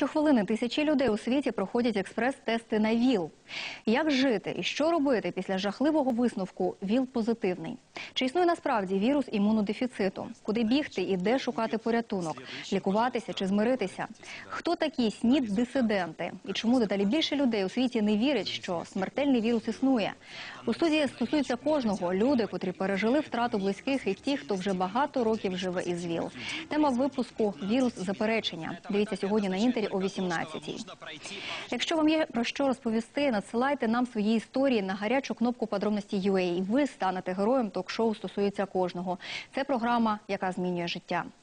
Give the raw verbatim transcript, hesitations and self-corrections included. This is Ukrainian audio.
Щохвилини тисячі людей у світі проходять експрес-тести на ВІЛ. Як жити і що робити після жахливого висновку ВІЛ позитивний? Чи існує насправді вірус імунодефіциту? Куди бігти і де шукати порятунок? Лікуватися чи змиритися? Хто такі СНІД-дисиденти? І чому дедалі більше людей у світі не вірять, що смертельний вірус існує? У студії стосується кожного. Люди, котрі пережили втрату близьких, і ті, хто вже багато років живе із ВІЛ. Тема випуску «Вірус заперечення». Дивіться сьогодні на Інтері о вісімнадцятій. Якщо вам є про що розповісти, надсилайте нам свої історії на гарячу кнопку «Подробності точка ю а» і ви станете героєм ток-шоу «Стосується кожного». Це програма, яка змінює життя.